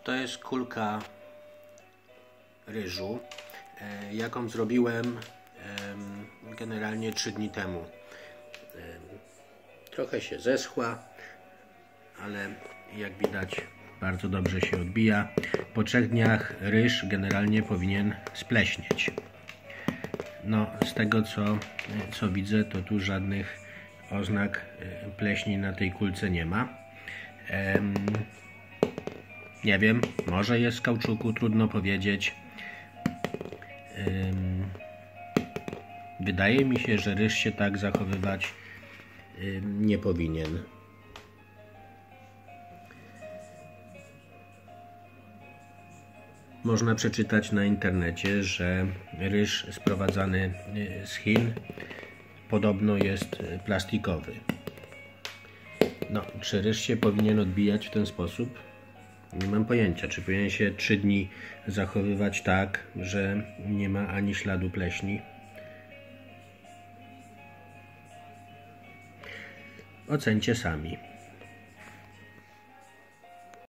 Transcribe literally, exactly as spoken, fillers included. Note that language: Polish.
To jest kulka ryżu, jaką zrobiłem generalnie trzy dni temu. Trochę się zeschła, ale jak widać bardzo dobrze się odbija. Po trzech dniach ryż generalnie powinien spleśnieć. No, z tego co, co widzę, to tu żadnych oznak pleśni na tej kulce nie ma. Ehm, nie wiem, może jest z kauczuku, trudno powiedzieć. Ehm, wydaje mi się, że ryż się tak zachowywać ehm, nie powinien. Można przeczytać na internecie, że ryż sprowadzany z Chin podobno jest plastikowy. No, czy ryż się powinien odbijać w ten sposób? Nie mam pojęcia. Czy powinien się trzy dni zachowywać tak, że nie ma ani śladu pleśni? Ocencie sami.